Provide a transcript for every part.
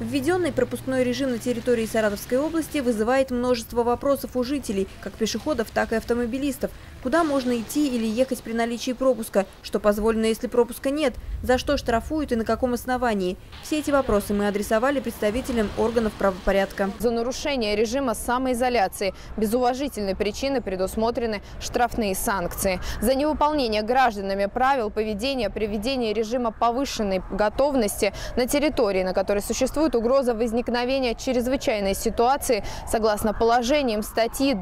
Введенный пропускной режим на территории Саратовской области вызывает множество вопросов у жителей, как пешеходов, так и автомобилистов. Куда можно идти или ехать при наличии пропуска? Что позволено, если пропуска нет? За что штрафуют и на каком основании? Все эти вопросы мы адресовали представителям органов правопорядка. За нарушение режима самоизоляции без уважительной причины предусмотрены штрафные санкции. За невыполнение гражданами правил поведения при введении режима повышенной готовности на территории, на которой существует угроза возникновения чрезвычайной ситуации, согласно положениям статьи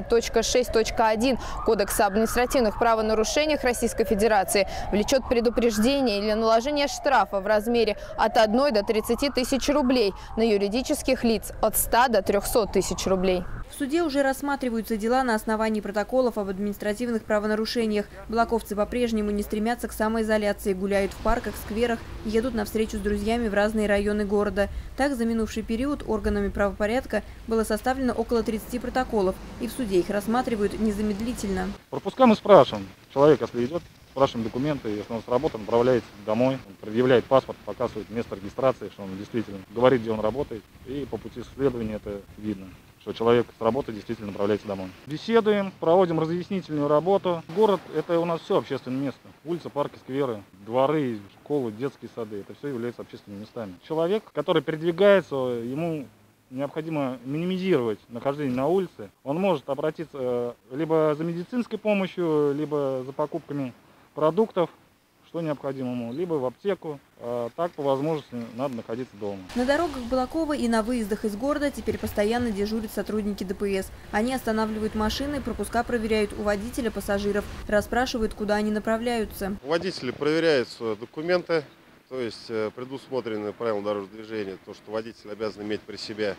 20.6.1 Кодекса об административных правонарушениях Российской Федерации, влечет предупреждение или наложение штрафа в размере от 1 до 30 тысяч рублей, на юридических лиц от 100 до 300 тысяч рублей. В суде уже рассматриваются дела на основании протоколов об административных правонарушениях. Балаковцы по-прежнему не стремятся к самоизоляции, гуляют в парках, скверах, едут на встречу с друзьями в разные районы города. Так, за минувший период органами правопорядка было составлено около 30 протоколов, и в суде их рассматривают незамедлительно. Пропуска мы спрашиваем. Человек, если идет, спрашиваем документы, если он с работы, направляется домой, он предъявляет паспорт, показывает место регистрации, что он действительно говорит, где он работает, и по пути следования это видно, что человек с работы действительно направляется домой. Беседуем, проводим разъяснительную работу. Город – это у нас все общественное место. Улицы, парки, скверы, дворы, школы, детские сады – это все является общественными местами. Человек, который передвигается, ему необходимо минимизировать нахождение на улице. Он может обратиться либо за медицинской помощью, либо за покупками продуктов, что необходимо ему, либо в аптеку. Так, по возможности, надо находиться дома. На дорогах Балакова и на выездах из города теперь постоянно дежурят сотрудники ДПС. Они останавливают машины, пропуска проверяют у водителя, пассажиров, расспрашивают, куда они направляются. Водители проверяют документы, то есть предусмотрены правила дорожного движения, то, что водитель обязан иметь при себе,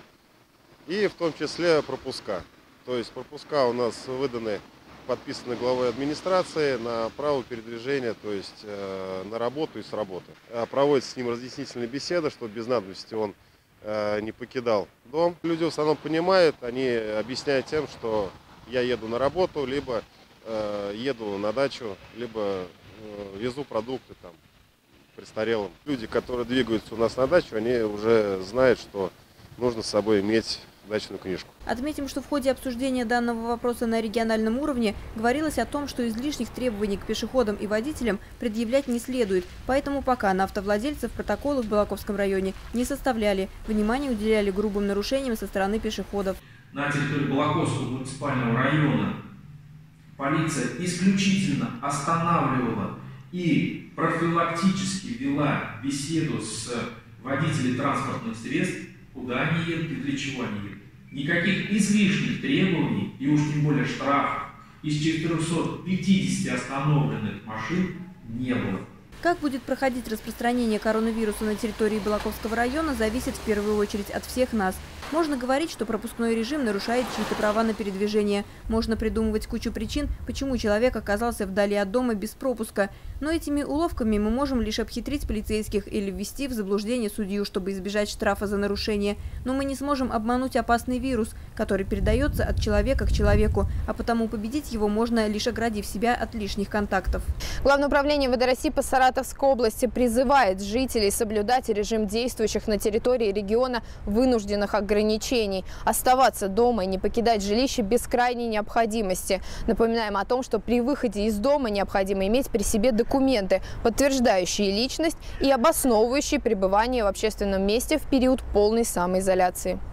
и в том числе пропуска. То есть пропуска у нас выданы, подписаны главой администрации на право передвижения, то есть на работу и с работы. Проводится с ним разъяснительная беседа, чтобы без надобности он не покидал дом. Люди в основном понимают, они объясняют тем, что я еду на работу, либо еду на дачу, либо везу продукты там престарелым. Люди, которые двигаются у нас на дачу, они уже знают, что нужно с собой иметь дачную книжку. Отметим, что в ходе обсуждения данного вопроса на региональном уровне говорилось о том, что излишних требований к пешеходам и водителям предъявлять не следует. Поэтому пока на автовладельцев протоколы в Балаковском районе не составляли, внимание уделяли грубым нарушениям со стороны пешеходов. На территории Балаковского муниципального района полиция исключительно останавливала и профилактически вела беседу с водителями транспортных средств, куда они едут и для чего они едут. Никаких излишних требований и уж тем более штрафов из 450 остановленных машин не было. Как будет проходить распространение коронавируса на территории Балаковского района, зависит в первую очередь от всех нас. Можно говорить, что пропускной режим нарушает чьи-то права на передвижение. Можно придумывать кучу причин, почему человек оказался вдали от дома без пропуска. Но этими уловками мы можем лишь обхитрить полицейских или ввести в заблуждение судью, чтобы избежать штрафа за нарушение. Но мы не сможем обмануть опасный вирус, который передается от человека к человеку, а потому победить его можно, лишь оградив себя от лишних контактов. Главное управление МВД России по Саратовской области призывает жителей соблюдать режим действующих на территории региона вынужденных ограничений, оставаться дома и не покидать жилище без крайней необходимости. Напоминаем о том, что при выходе из дома необходимо иметь при себе документы, подтверждающие личность и обосновывающие пребывание в общественном месте в период полной самоизоляции.